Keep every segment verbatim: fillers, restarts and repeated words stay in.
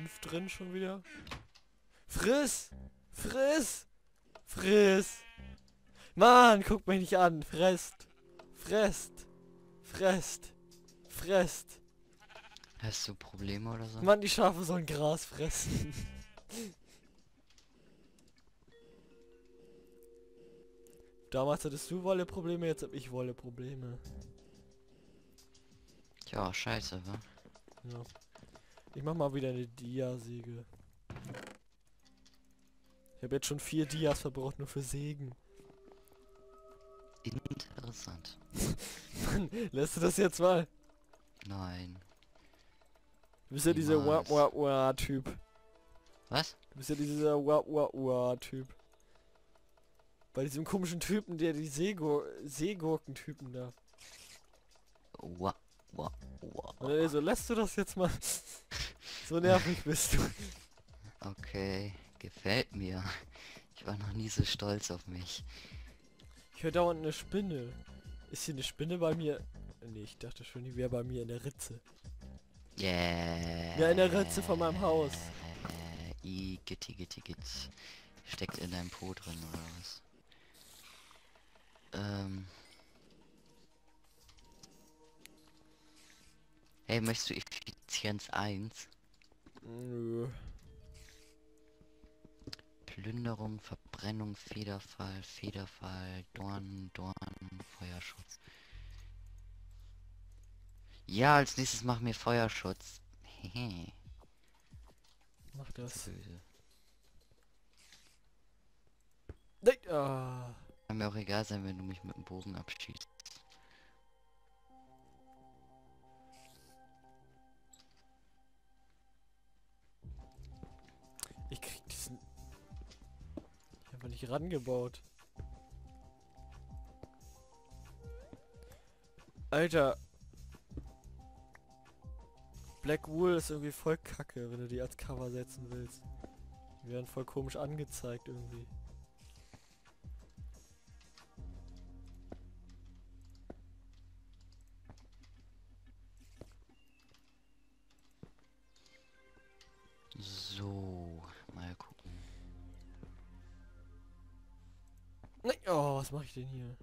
fünf drin schon wieder. Friss! Friss! Friss! Mann, guck mich nicht an. Fresst! Fresst! Fresst! Fresst! Hast du Probleme oder so? Mann, die Schafe sollen Gras fressen. Damals hattest du Wolle-Probleme, jetzt hab ich Wolle-Probleme. Ja, scheiße, wa? Ja. Ich mach mal wieder eine Dia-Säge. Ich habe jetzt schon vier Dias verbraucht, nur für Sägen. Interessant. Mann, lässt du das jetzt mal? Nein. Du bist ja dieser wa Niemals. wa wa Typ. Was? Du bist ja dieser wa wa wa Typ. Bei diesem komischen Typen, der die Seegur Seegurken-Typen da. Wa, wa, wa. Und dann so, lässt du das jetzt mal? So nervig bist du. Okay, gefällt mir. Ich war noch nie so stolz auf mich. Ich höre dauernd eine Spinne. Ist hier eine Spinne bei mir? Nee, ich dachte schon, die wäre bei mir in der Ritze. Yeah. Ja, in der Ritze von meinem Haus. Äh, I, gitti, gitti, git. Steckt in deinem Po drin oder was? Ähm. Hey, möchtest du Effizienz eins? Nö. Plünderung, Verbrennung, Federfall, Federfall, Dorn, Dorn, Feuerschutz. Ja, als nächstes machen wir Feuerschutz. Hehe. Mach das. Böse. Nee, ah. Kann mir auch egal sein, wenn du mich mit dem Bogen abschießt. Ich krieg diesen... Ich hab nicht rangebaut. Alter. Black Wool ist irgendwie voll kacke, wenn du die als Cover setzen willst. Die werden voll komisch angezeigt irgendwie. So, mal gucken. Nee, oh, was mache ich denn hier?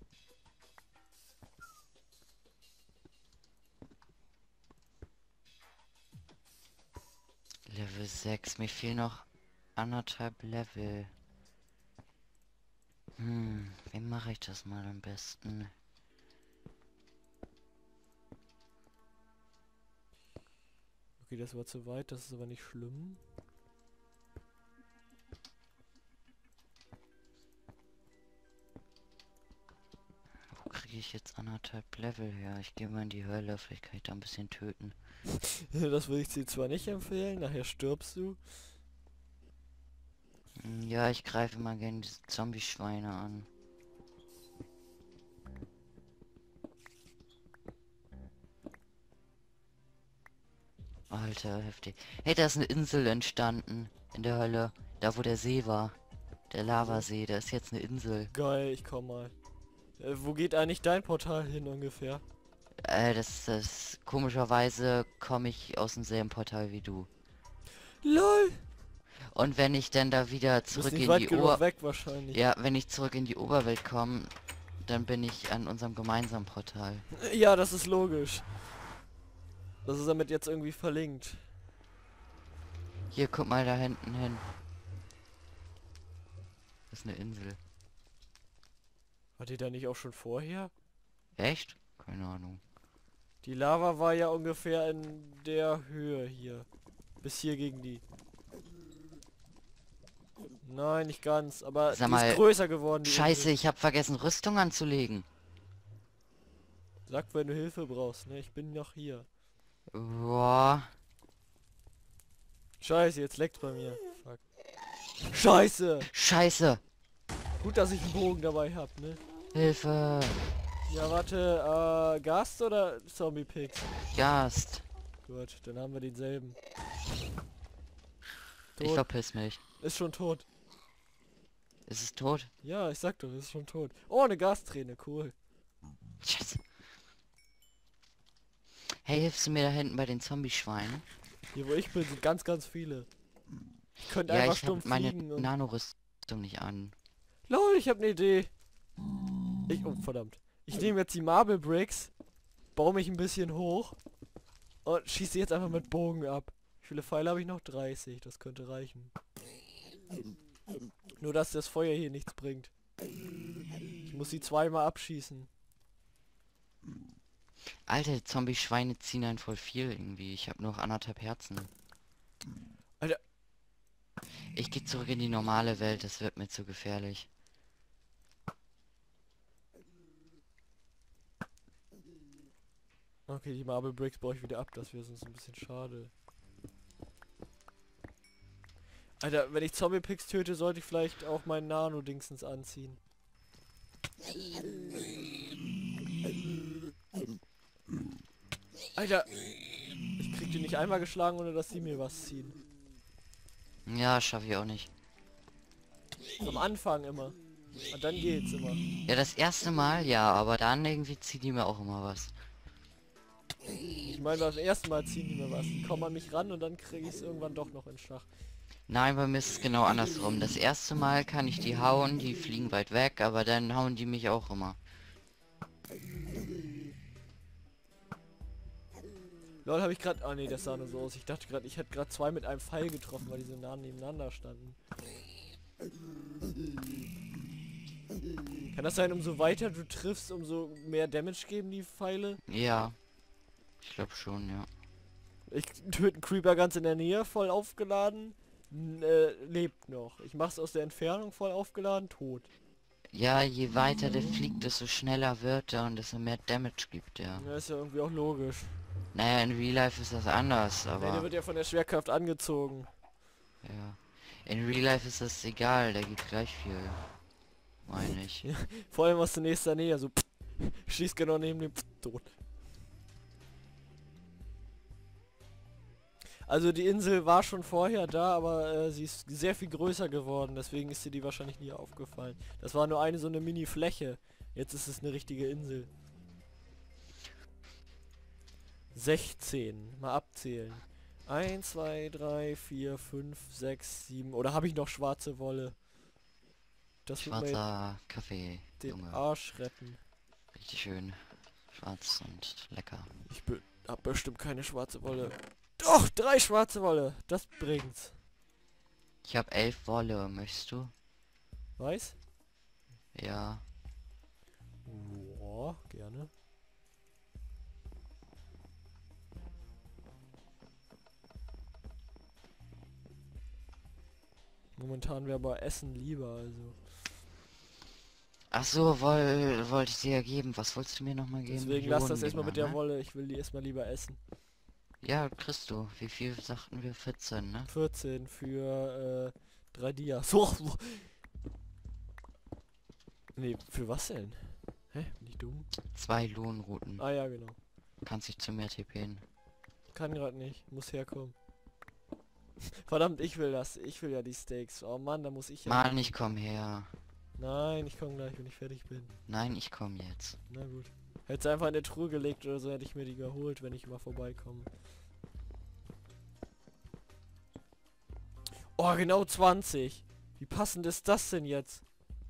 Level sechs, mir fehlen noch anderthalb Level. Hm, wem mache ich das mal am besten? Okay, das war zu weit, das ist aber nicht schlimm. Wo kriege ich jetzt anderthalb Level her? Ich gehe mal in die Hölle, vielleicht kann ich da ein bisschen töten. Das würde ich dir zwar nicht empfehlen, nachher stirbst du. Hm, ja, ich greife mal gerne diese Zombie-Schweine an. Alter, heftig. Hey, da ist eine Insel entstanden. In der Hölle. Da, wo der See war. Der Lavasee. Da ist jetzt eine Insel. Geil, ich komm mal. Äh, wo geht eigentlich dein Portal hin ungefähr? Äh, das das komischerweise komme ich aus demselben Portal wie du. LOL! Und wenn ich dann da wieder Du bist zurück nicht in weit die genug Ober... weg wahrscheinlich. Ja, wenn ich zurück in die Oberwelt komme, dann bin ich an unserem gemeinsamen Portal. Ja, das ist logisch. Das ist damit jetzt irgendwie verlinkt. Hier, guck mal da hinten hin. Das ist eine Insel. War die da nicht auch schon vorher? Echt? Keine Ahnung. Die Lava war ja ungefähr in der Höhe hier. Bis hier gegen die. Nein, nicht ganz, aber Sag die mal, ist größer geworden. Die Scheiße, Insel. ich habe vergessen, Rüstung anzulegen. Sag, wenn du Hilfe brauchst, ne? Ich bin noch hier. Boah. Scheiße, jetzt leckt bei mir. Fuck. Scheiße! Scheiße. Gut, dass ich einen Bogen dabei hab, ne? Hilfe. Ja, warte, äh, Gast oder Zombie-Pix? Gast. Gut, dann haben wir denselben. Ich Tot. verpiss mich. Ist schon tot. Ist es tot? Ja, ich sag doch, ist schon tot. Oh, eine Gasträne, cool. Scheiße. Hey, hilfst du mir da hinten bei den Zombie-Schweinen? Hier wo ich bin, sind ganz, ganz viele. Ich könnte Ja, einfach ich stumpf habe meine fliegen und... Nanorüstung nicht an. Lol, ich habe eine Idee. Ich, oh, verdammt. Ich nehme jetzt die Marble Bricks, baue mich ein bisschen hoch und schieße jetzt einfach mit Bogen ab. Wie viele Pfeile habe ich noch? dreißig. Das könnte reichen. Nur, dass das Feuer hier nichts bringt. Ich muss sie zweimal abschießen. Alter, Zombie-Schweine ziehen einen voll viel irgendwie. Ich habe nur noch anderthalb Herzen. Alter. Ich gehe zurück in die normale Welt, das wird mir zu gefährlich. Okay, die Marble Bricks baue ich wieder ab, das wäre sonst ein bisschen schade. Alter, wenn ich Zombie-Picks töte, sollte ich vielleicht auch meinen Nano-Dingsens anziehen. Alter! Ich krieg die nicht einmal geschlagen, ohne dass sie mir was ziehen. Ja, schaffe ich auch nicht. Am Anfang immer. Und dann geht's immer. Ja, das erste Mal ja, aber dann irgendwie ziehen die mir auch immer was. Ich meine, beim ersten Mal ziehen die mir was. Die kommen an mich ran und dann kriege ich es irgendwann doch noch in Schach. Nein, bei mir ist es genau andersrum. Das erste Mal kann ich die hauen, die fliegen weit weg, aber dann hauen die mich auch immer. Lol, habe ich gerade... Ah nee, das sah nur so aus. Ich dachte gerade, ich hätte gerade zwei mit einem Pfeil getroffen, weil die so nah nebeneinander standen. Kann das sein, umso weiter du triffst, umso mehr Damage geben die Pfeile? Ja. Ich glaube schon, ja. Ich töte einen Creeper ganz in der Nähe, voll aufgeladen. N äh, lebt noch. Ich mach's aus der Entfernung voll aufgeladen, tot. Ja, je weiter der fliegt, desto schneller wird er und desto mehr Damage gibt er. Ja, ist ja irgendwie auch logisch. Naja, in Real Life ist das anders, Nee, der aber... wird ja von der Schwerkraft angezogen. Ja. In Real Life ist das egal, der gibt gleich viel. Meine ich. Ja, vor allem aus der nächsten Nähe, so pff, schießt genau neben dem pff, tot. Also die Insel war schon vorher da, aber äh, sie ist sehr viel größer geworden, deswegen ist dir die wahrscheinlich nie aufgefallen. Das war nur eine so eine Mini-Fläche. Jetzt ist es eine richtige Insel. sechzehn. Mal abzählen. eins, zwei, drei, vier, fünf, sechs, sieben. Oder habe ich noch schwarze Wolle? Das wird mir Schwarzer Kaffee, den Junge. Arsch retten. Richtig schön. Schwarz und lecker. Ich be hab bestimmt keine schwarze Wolle. Doch, drei schwarze Wolle. Das bringt's. Ich habe elf Wolle, möchtest du? Weiß? Ja. Boah, gerne. Momentan wäre aber Essen lieber, also. Ach so, woll, wollte ich dir ja geben. Was wolltest du mir noch mal geben? Deswegen lass das Ionen erstmal mit der ne? Wolle. Ich will die erstmal lieber essen. Ja, kriegst du. Wie viel sagten wir? vierzehn, ne? vierzehn für äh, drei Dias. So, so. Nee, für was denn? Hä? Bin ich dumm? Zwei Lohnrouten. Ah ja, genau. Kannst dich zu mir TPen. Kann gerade nicht. Muss herkommen. Verdammt, ich will das. Ich will ja die Steaks. Oh Mann, da muss ich ja... Mann, ich komm her. Nein, ich komme gleich, wenn ich fertig bin. Nein, ich komm jetzt. Na gut. Hätte sie einfach in der Truhe gelegt oder so, hätte ich mir die geholt, wenn ich mal vorbeikomme. Oh, genau zwanzig. Wie passend ist das denn jetzt?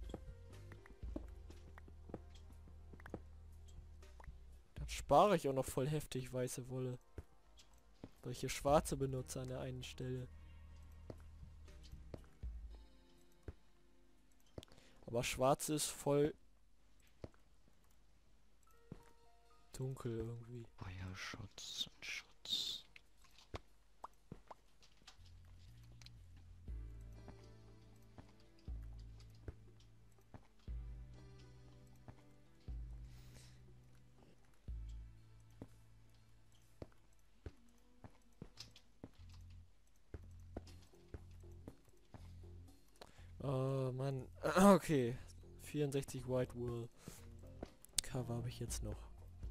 Dann spare ich auch noch voll heftig weiße Wolle. Weil ich hier schwarze benutze an der einen Stelle. Aber schwarze ist voll dunkel irgendwie. Feuerschutz und Schutz. Oh Mann. Okay. vierundsechzig White Wool. Cover habe ich jetzt noch.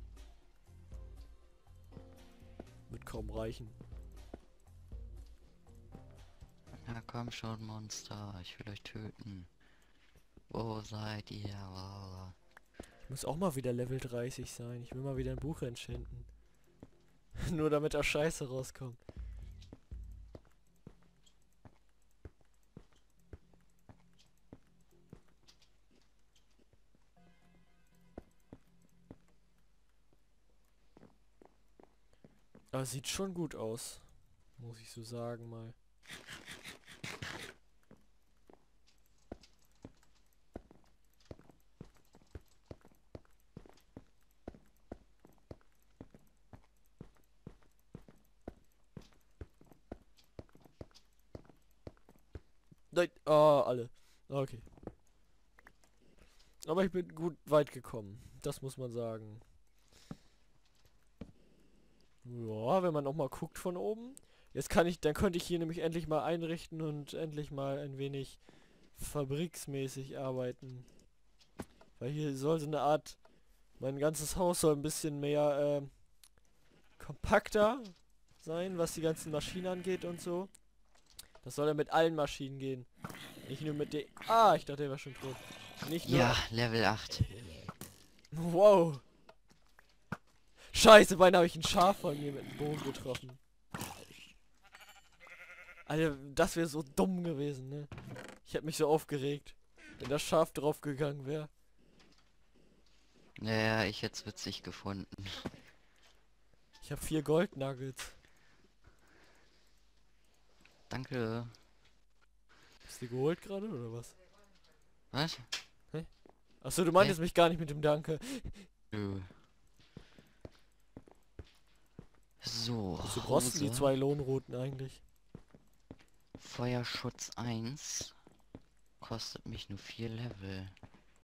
Wird kaum reichen. Na komm schon, Monster. Ich will euch töten. Wo seid ihr? Ich muss auch mal wieder Level dreißig sein. Ich will mal wieder ein Buch enchanten. Nur damit er Scheiße rauskommt. Aber sieht schon gut aus. Muss ich so sagen mal. Nein, ah, alle. Okay. Aber ich bin gut weit gekommen. Das muss man sagen. Ja, wenn man noch mal guckt von oben. Jetzt kann ich, dann könnte ich hier nämlich endlich mal einrichten und endlich mal ein wenig fabriksmäßig arbeiten. Weil hier soll so eine Art, mein ganzes Haus soll ein bisschen mehr äh, kompakter sein, was die ganzen Maschinen angeht und so. Das soll ja mit allen Maschinen gehen. Nicht nur mit der... Ah, ich dachte, der war schon tot. Nicht nur... Ja, Level acht. Wow. Scheiße, beinahe habe ich ein Schaf von mir mit dem Bogen getroffen. Alter, das wäre so dumm gewesen, ne? Ich hätte mich so aufgeregt, wenn das Schaf drauf gegangen wäre. Naja, ich hätte es witzig gefunden. Ich habe vier Goldnuggets. Danke. Hast du die geholt gerade oder was? Was? Achso, du meintest mich gar nicht mit dem Danke. Nö. So, Wieso brauchst du die Hose. zwei Lohnrouten eigentlich? Feuerschutz eins. Kostet mich nur vier Level.